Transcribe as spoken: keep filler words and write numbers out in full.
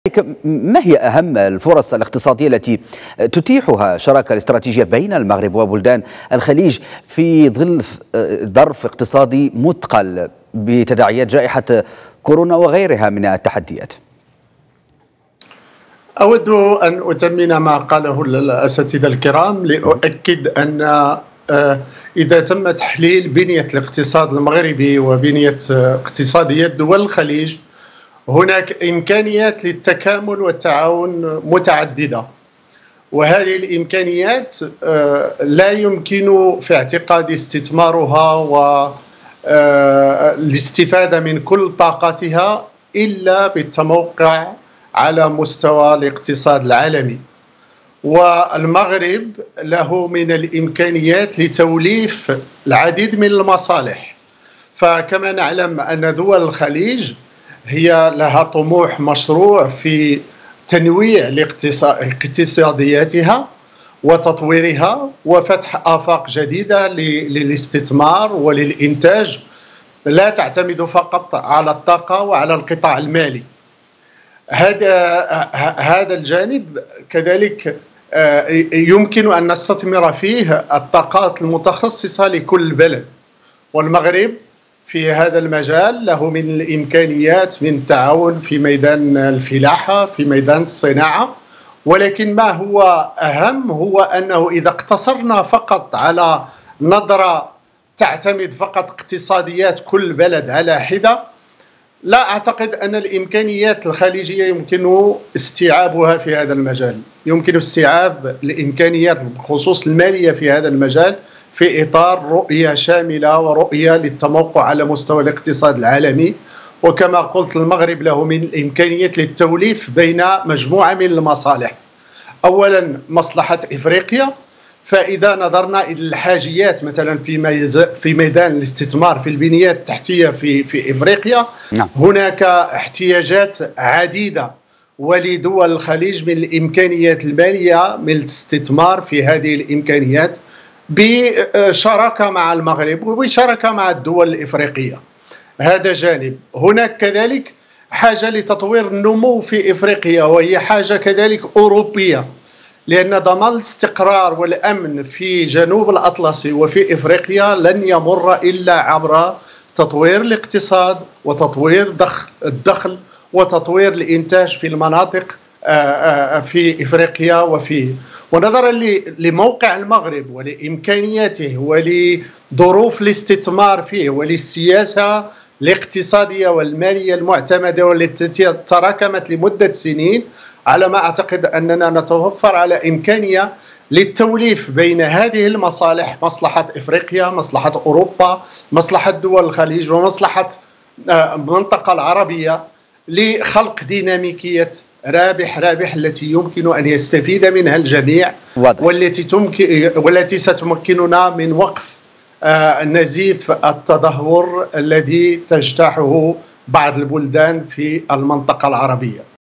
ما هي أهم الفرص الاقتصادية التي تتيحها الشراكة الاستراتيجية بين المغرب وبلدان الخليج في ظل ظرف اقتصادي مثقل بتداعيات جائحة كورونا وغيرها من التحديات؟ أود أن أتمم ما قاله الأساتذة الكرام لأؤكد أن إذا تم تحليل بنية الاقتصاد المغربي وبنية اقتصاديات دول الخليج، هناك إمكانيات للتكامل والتعاون متعددة، وهذه الإمكانيات لا يمكن في اعتقادي استثمارها والاستفادة من كل طاقتها إلا بالتموقع على مستوى الاقتصاد العالمي. والمغرب له من الإمكانيات لتوليف العديد من المصالح، فكما نعلم أن دول الخليج هي لها طموح مشروع في تنويع اقتصادياتها وتطويرها وفتح آفاق جديدة للاستثمار وللإنتاج، لا تعتمد فقط على الطاقة وعلى القطاع المالي. هذا هذا الجانب كذلك يمكن أن نستثمر فيه الطاقات المتخصصة لكل بلد، والمغرب في هذا المجال له من الإمكانيات من التعاون في ميدان الفلاحة، في ميدان الصناعة. ولكن ما هو أهم هو أنه إذا اقتصرنا فقط على نظرة تعتمد فقط اقتصاديات كل بلد على حدة، لا أعتقد أن الإمكانيات الخليجية يمكن استيعابها في هذا المجال. يمكن استيعاب الإمكانيات بخصوص المالية في هذا المجال في إطار رؤية شاملة ورؤية للتموقع على مستوى الاقتصاد العالمي. وكما قلت، المغرب له من الإمكانيات للتوليف بين مجموعة من المصالح. أولا مصلحة إفريقيا، فإذا نظرنا إلى الحاجيات مثلا في في ميدان الاستثمار في البنيات التحتية في في إفريقيا، نعم. هناك احتياجات عديدة، ولدول الخليج من الإمكانيات المالية من الاستثمار في هذه الإمكانيات بشراكة مع المغرب وبشراكة مع الدول الإفريقية. هذا جانب. هناك كذلك حاجة لتطوير النمو في إفريقيا، وهي حاجة كذلك أوروبية، لأن ضمان الاستقرار والأمن في جنوب الأطلسي وفي إفريقيا لن يمر إلا عبر تطوير الاقتصاد وتطوير الدخل وتطوير الإنتاج في المناطق في إفريقيا. وفي ونظرا لموقع المغرب ولإمكانياته ولظروف الاستثمار فيه وللسياسة الاقتصادية والمالية المعتمدة والتي تراكمت لمدة سنين، على ما أعتقد أننا نتوفر على إمكانية للتوليف بين هذه المصالح، مصلحة إفريقيا، مصلحة أوروبا، مصلحة دول الخليج، ومصلحة المنطقة العربية، لخلق ديناميكية رابح رابح التي يمكن أن يستفيد منها الجميع، والتي تمكن والتي ستمكننا من وقف نزيف التدهور الذي تجتاحه بعض البلدان في المنطقة العربية.